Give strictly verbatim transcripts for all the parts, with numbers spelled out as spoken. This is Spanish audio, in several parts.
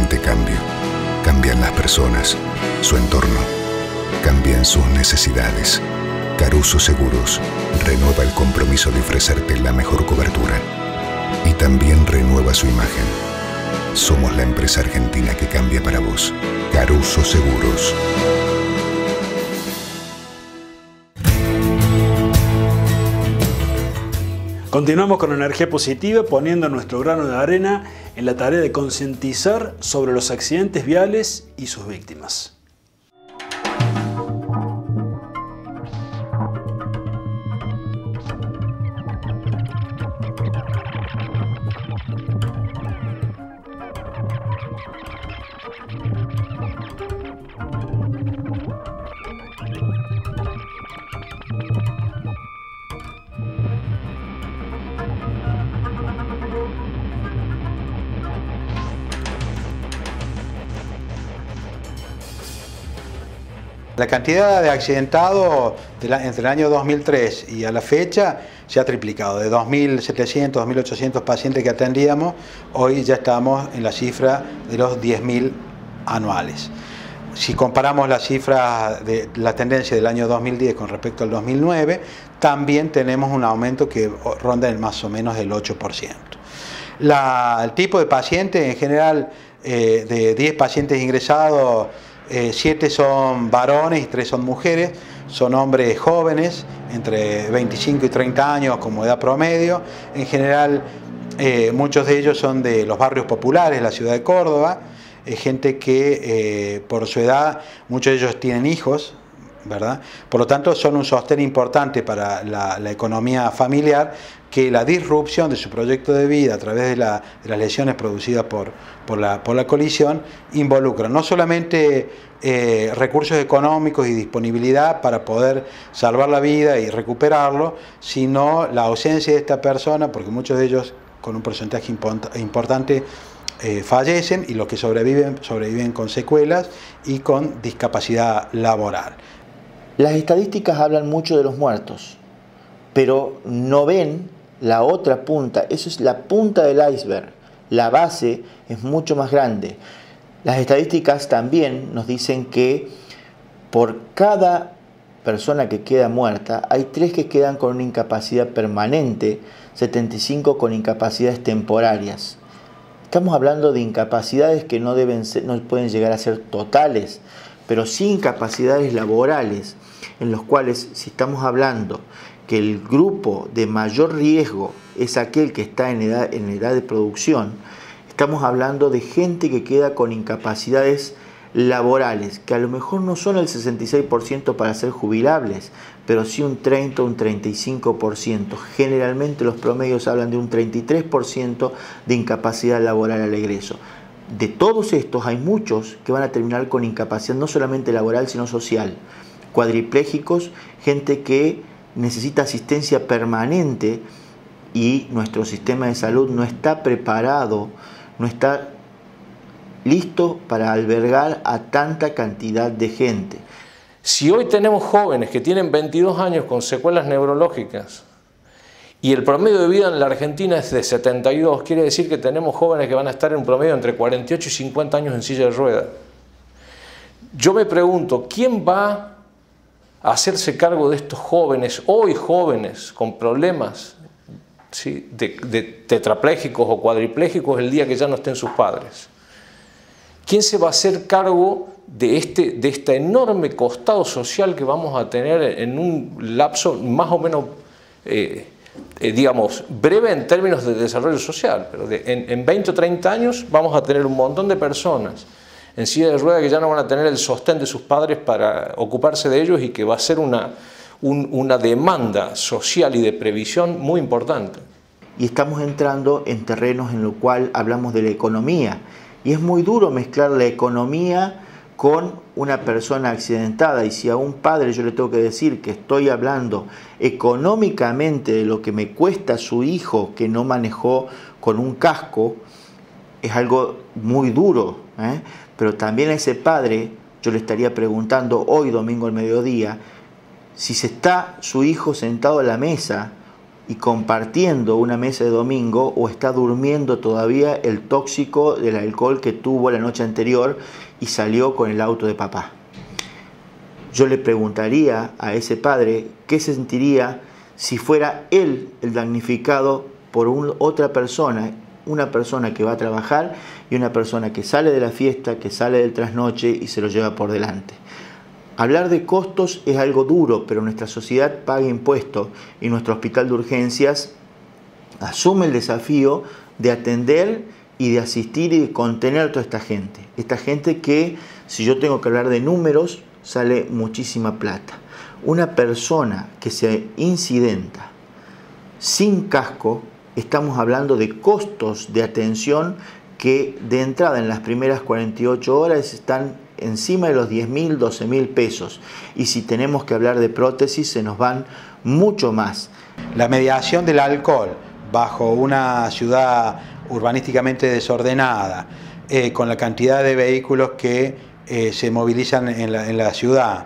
constante cambio. Cambian las personas, su entorno, cambian sus necesidades. Caruso Seguros renueva el compromiso de ofrecerte la mejor cobertura y también renueva su imagen. Somos la empresa argentina que cambia para vos. Caruso Seguros. Continuamos con energía positiva, poniendo nuestro grano de arena en la tarea de concientizar sobre los accidentes viales y sus víctimas. La cantidad de accidentados de la, entre el año dos mil tres y a la fecha se ha triplicado. De dos mil setecientos, dos mil ochocientos pacientes que atendíamos, hoy ya estamos en la cifra de los diez mil anuales. Si comparamos la cifra de la tendencia del año dos mil diez con respecto al dos mil nueve, también tenemos un aumento que ronda en más o menos el ocho por ciento. La, el tipo de paciente en general, eh, de diez pacientes ingresados, Eh, siete son varones y tres son mujeres, son hombres jóvenes, entre veinticinco y treinta años como edad promedio. En general, eh, muchos de ellos son de los barrios populares de la ciudad de Córdoba, eh, gente que eh, por su edad, muchos de ellos tienen hijos, ¿verdad? Por lo tanto, son un sostén importante para la, la economía familiar, que la disrupción de su proyecto de vida a través de, la, de las lesiones producidas por, por, la, por la colisión involucra no solamente eh, recursos económicos y disponibilidad para poder salvar la vida y recuperarlo, sino la ausencia de esta persona, porque muchos de ellos con un porcentaje importante eh, fallecen, y los que sobreviven, sobreviven con secuelas y con discapacidad laboral. Las estadísticas hablan mucho de los muertos, pero no ven la otra punta. Eso es la punta del iceberg. La base es mucho más grande. Las estadísticas también nos dicen que por cada persona que queda muerta, hay tres que quedan con una incapacidad permanente, setenta y cinco con incapacidades temporarias. Estamos hablando de incapacidades que no, deben ser, no pueden llegar a ser totales, pero sí incapacidades laborales, en los cuales, si estamos hablando que el grupo de mayor riesgo es aquel que está en edad, en edad de producción, estamos hablando de gente que queda con incapacidades laborales, que a lo mejor no son el sesenta y seis por ciento para ser jubilables, pero sí un treinta o un treinta y cinco por ciento. Generalmente los promedios hablan de un treinta y tres por ciento de incapacidad laboral al egreso. De todos estos hay muchos que van a terminar con incapacidad no solamente laboral, sino social. Cuadriplégicos, gente que necesita asistencia permanente, y nuestro sistema de salud no está preparado, no está listo para albergar a tanta cantidad de gente. Si hoy tenemos jóvenes que tienen veintidós años con secuelas neurológicas y el promedio de vida en la Argentina es de setenta y dos, quiere decir que tenemos jóvenes que van a estar en un promedio entre cuarenta y ocho y cincuenta años en silla de ruedas. Yo me pregunto, ¿quién va a hacerse cargo de estos jóvenes, hoy jóvenes, con problemas, ¿sí?, de, de tetraplégicos o cuadriplégicos el día que ya no estén sus padres? ¿Quién se va a hacer cargo de este, de este enorme costado social que vamos a tener en un lapso más o menos, eh, eh, digamos, breve en términos de desarrollo social? Pero de, en, en veinte o treinta años vamos a tener un montón de personas en silla de ruedas que ya no van a tener el sostén de sus padres para ocuparse de ellos, y que va a ser una, un, una demanda social y de previsión muy importante. Y estamos entrando en terrenos en los cuales hablamos de la economía, y es muy duro mezclar la economía con una persona accidentada. Y si a un padre yo le tengo que decir que estoy hablando económicamente de lo que me cuesta su hijo que no manejó con un casco, es algo muy duro, ¿eh? Pero también a ese padre yo le estaría preguntando hoy domingo al mediodía si se está su hijo sentado a la mesa y compartiendo una mesa de domingo, o está durmiendo todavía el tóxico del alcohol que tuvo la noche anterior y salió con el auto de papá. Yo le preguntaría a ese padre qué sentiría si fuera él el damnificado por un, otra persona, una persona que va a trabajar y una persona que sale de la fiesta, que sale del trasnoche y se lo lleva por delante. Hablar de costos es algo duro, pero nuestra sociedad paga impuestos y nuestro hospital de urgencias asume el desafío de atender y de asistir y de contener a toda esta gente. Esta gente que, si yo tengo que hablar de números, sale muchísima plata. Una persona que se incidenta sin casco, estamos hablando de costos de atención que de entrada en las primeras cuarenta y ocho horas están encima de los diez mil, doce mil pesos. Y si tenemos que hablar de prótesis, se nos van mucho más. La mediación del alcohol bajo una ciudad urbanísticamente desordenada, eh, con la cantidad de vehículos que eh, se movilizan en la, en la ciudad,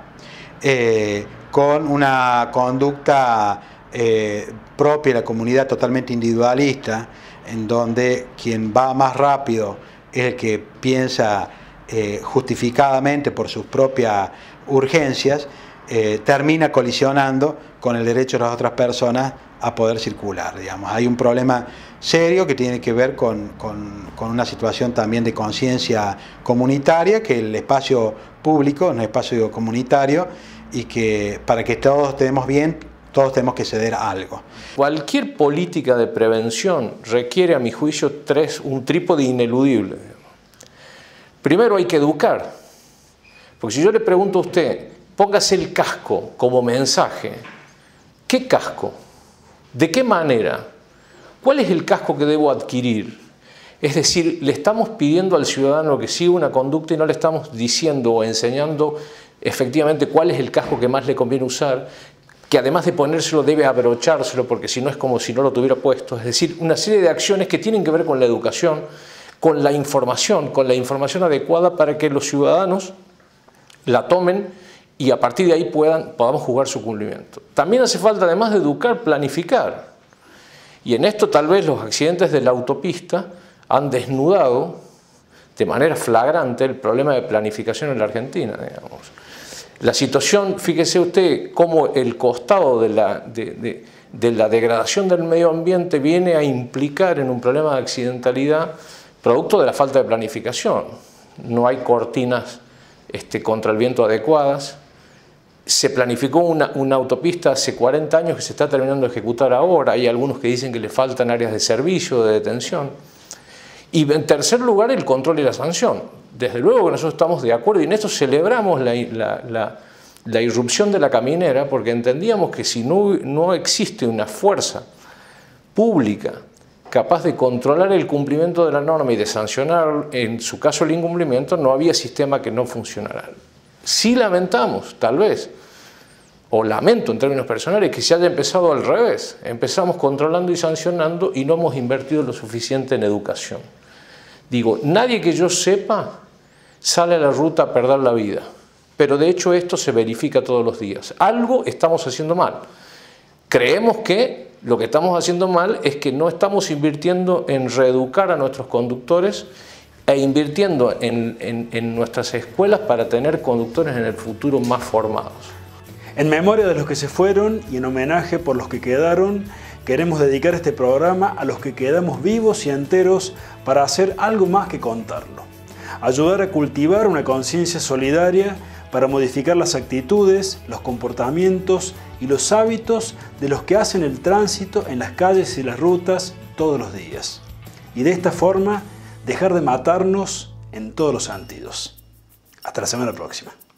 eh, con una conducta eh, propia de la comunidad totalmente individualista, en donde quien va más rápido es el que piensa eh, justificadamente por sus propias urgencias, eh, termina colisionando con el derecho de las otras personas a poder circular, digamos. Hay un problema serio que tiene que ver con, con, con una situación también de conciencia comunitaria, que el espacio público es un espacio comunitario y que para que todos estemos bien, todos tenemos que ceder a algo. Cualquier política de prevención requiere, a mi juicio, tres, un trípode ineludible. Primero hay que educar, porque si yo le pregunto a usted, póngase el casco como mensaje, ¿qué casco? ¿De qué manera? ¿Cuál es el casco que debo adquirir? Es decir, le estamos pidiendo al ciudadano que siga una conducta y no le estamos diciendo o enseñando efectivamente cuál es el casco que más le conviene usar, que además de ponérselo debe abrochárselo porque si no es como si no lo tuviera puesto. Es decir, una serie de acciones que tienen que ver con la educación, con la información, con la información adecuada para que los ciudadanos la tomen y a partir de ahí puedan, podamos jugar su cumplimiento. También hace falta, además de educar, planificar. Y en esto tal vez los accidentes de la autopista han desnudado de manera flagrante el problema de planificación en la Argentina, digamos. La situación, fíjese usted, cómo el costado de la, de, de, de la degradación del medio ambiente viene a implicar en un problema de accidentalidad producto de la falta de planificación. No hay cortinas este, contra el viento adecuadas. Se planificó una, una autopista hace cuarenta años que se está terminando de ejecutar ahora. Hay algunos que dicen que le faltan áreas de servicio, de detención. Y en tercer lugar, el control y la sanción. Desde luego que nosotros estamos de acuerdo y en esto celebramos la, la, la, la irrupción de la caminera porque entendíamos que si no, no existe una fuerza pública capaz de controlar el cumplimiento de la norma y de sancionar en su caso el incumplimiento, no había sistema que no funcionara. Sí lamentamos, tal vez, o lamento en términos personales, que se haya empezado al revés. Empezamos controlando y sancionando y no hemos invertido lo suficiente en educación. Digo, nadie que yo sepa sale a la ruta a perder la vida, pero de hecho esto se verifica todos los días. Algo estamos haciendo mal. Creemos que lo que estamos haciendo mal es que no estamos invirtiendo en reeducar a nuestros conductores e invirtiendo en, en, en nuestras escuelas para tener conductores en el futuro más formados. En memoria de los que se fueron y en homenaje por los que quedaron, queremos dedicar este programa a los que quedamos vivos y enteros para hacer algo más que contarlo. Ayudar a cultivar una conciencia solidaria para modificar las actitudes, los comportamientos y los hábitos de los que hacen el tránsito en las calles y las rutas todos los días. Y de esta forma, dejar de matarnos en todos los sentidos. Hasta la semana próxima.